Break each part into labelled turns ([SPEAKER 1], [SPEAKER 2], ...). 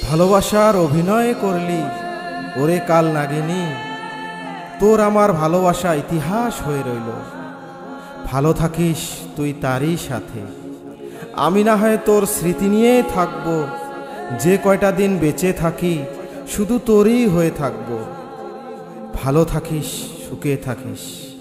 [SPEAKER 1] ভালোবাসার অভিনয় করলি ওরে কাল নাগিনী, তোর আমার ভালোবাসা ইতিহাস হয়ে রইল। ভালো থাকিস তুই তারই সাথে, আমি না হয় তোর স্মৃতি নিয়ে থাকবো। যে কয়টা দিন বেঁচে থাকি শুধু তোরই হয়ে থাকবো। ভালো থাকিস, সুখে থাকিস।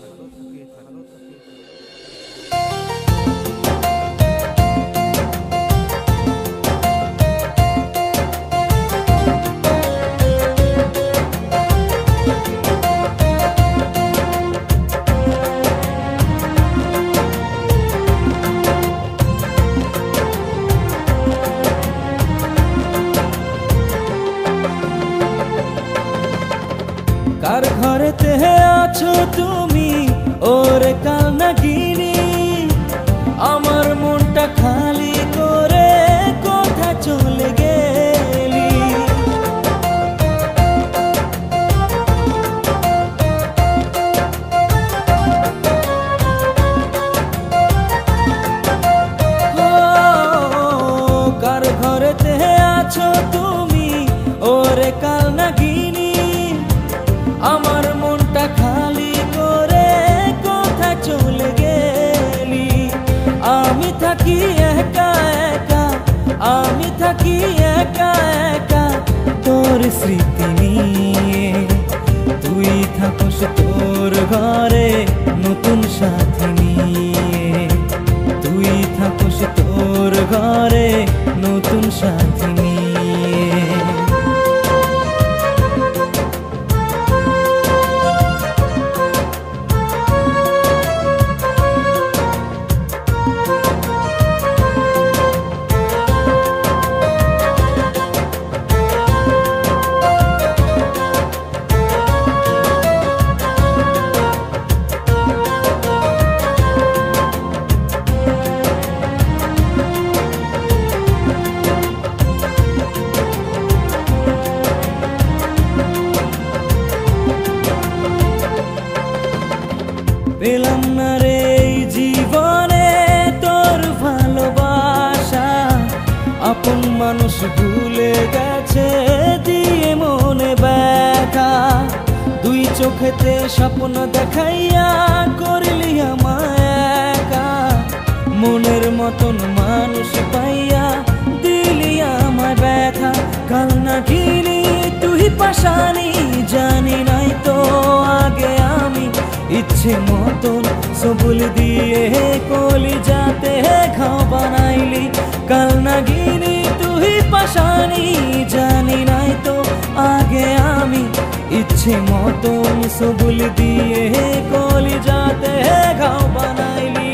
[SPEAKER 2] কার ঘরেতে আছো তুমি ওরে কাল নাগিনী, আমার মনটা খালি করে কোথা চলে গেলি। কার ঘরেতে আছো তুমি ওরে কাল নাগিনী, আমার মনটা খালি করে কোথা চলে গেলি। আমি থাকি একা একা, আমি থাকি একা একা তোর স্মৃতি নিয়ে। তুই থাকস তোর ঘরে নতুন সাথী নিয়ে, তুই থাকস তোর ঘরে নতুন সাথী নিয়ে। পেলাম না রে জীবনে তোর ভালোবাসা, আপন মানুষ ভুলে গেছে দিয়ে মনে ব্যথা। দুই চোখেতে স্বপ্ন দেখাইয়া করলি আমায় একা, মনের মতন মানুষ পাইয়া দিলি আমায় ব্যথা। কাল নাগিনী তুই পাশানি, জানি নাই তো আগে আমি ইচ্ছে মতন সবুল দিয়ে কলি যাতে ঘাও বানাইলি। কাল নাগিনী তুই পাশানি, জানি নাই তো আগে আমি ইচ্ছে মতন সবুল দিয়ে কলি যাতে ঘাও বানাইলি।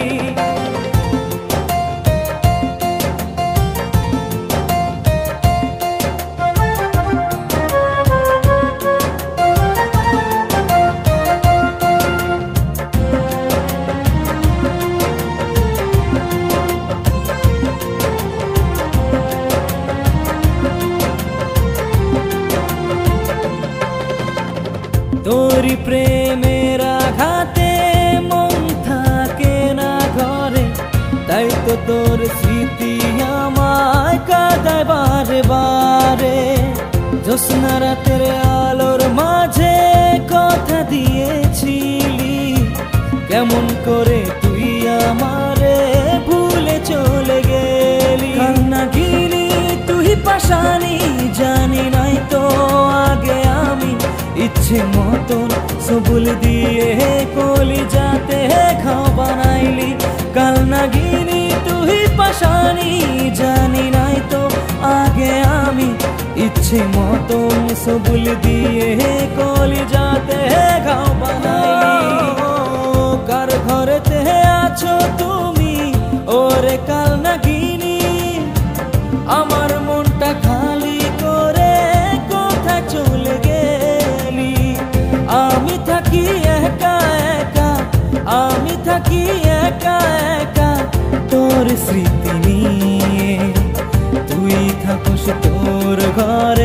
[SPEAKER 2] তোরি প্রেমের আঘাতে মন থাকে না ঘরে, তাই তো তোর স্মৃতি আমায় কাঁদায় বারে বারে। জ্যোৎস্না রাতের আলোর মাঝে কথা দিয়েছিলি, কেমন করে তুই আমারে ভুলে চলে গেলি। কাল নাগিনী তুই পাশানি, জানি নাই তো আগে আমি ইচ্ছে মতন সবুল দিয়ে কলি যাতে ঘাও বানাইলি। কাল নাগিনী তুই পাশানি, জানি নাই তো আগে আমি ইচ্ছে মতন সবুল দিয়ে কলি যাতে ঘাও বানাইলি। কার ঘরেতে আছো তুমি ওরে কাল নাগিনী, আমার মনটা খালি করে কোথা চলে গেলি। আমি থাকি একা একা, আমি থাকি একা একা তোর স্মৃতি নিয়ে। তুই থাকস তোর ঘরে